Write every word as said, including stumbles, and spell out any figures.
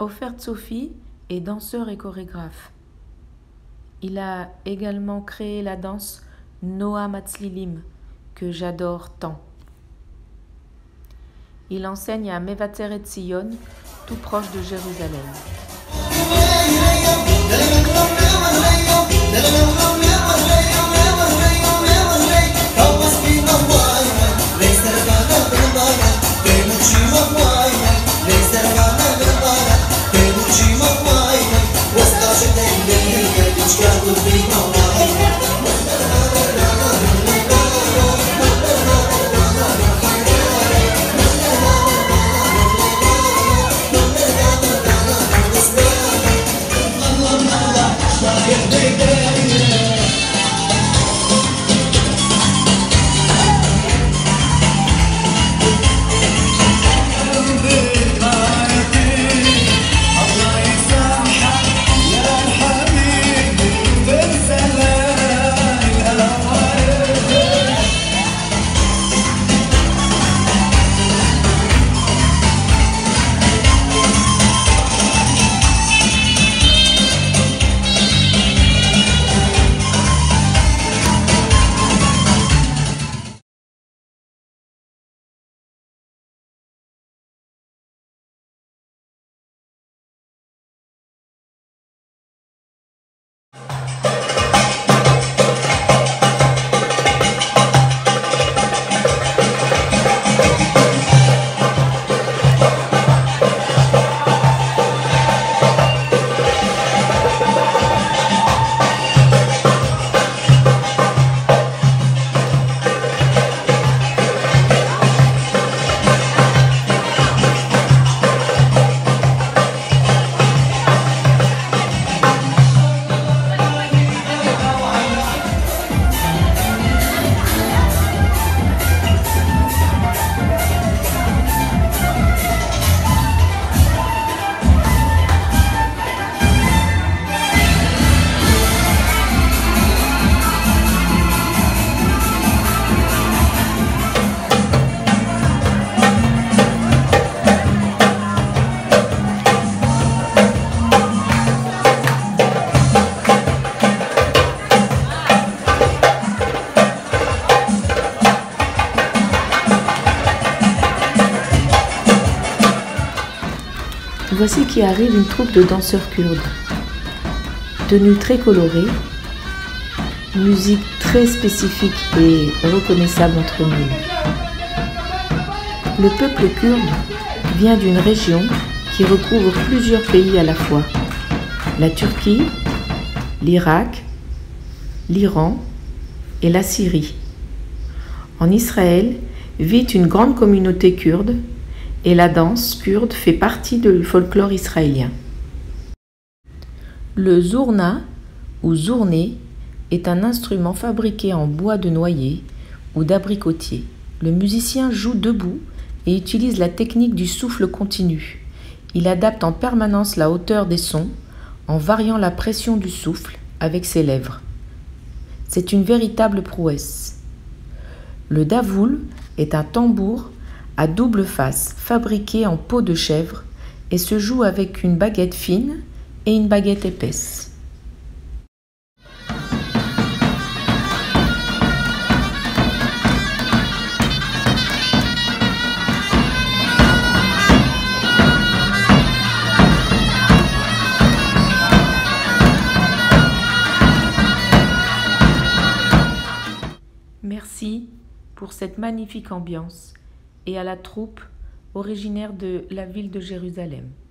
Ofer Tsofi est danseur et chorégraphe. Il a également créé la danse Noam Hatzlilim, que j'adore tant. Il enseigne à Mevatzeret Zion, tout proche de Jérusalem. Voici qui arrive une troupe de danseurs kurdes. Tenue très colorée, musique très spécifique et reconnaissable entre nous. Le peuple kurde vient d'une région qui recouvre plusieurs pays à la fois. La Turquie, l'Irak, l'Iran et la Syrie. En Israël vit une grande communauté kurde et la danse kurde fait partie du folklore israélien. Le zurna ou zourné est un instrument fabriqué en bois de noyer ou d'abricotier. Le musicien joue debout et utilise la technique du souffle continu. Il adapte en permanence la hauteur des sons en variant la pression du souffle avec ses lèvres. C'est une véritable prouesse. Le davoul est un tambour à double face fabriqué en peau de chèvre et se joue avec une baguette fine et une baguette épaisse. Merci pour cette magnifique ambiance et à la troupe originaire de la ville de Jérusalem.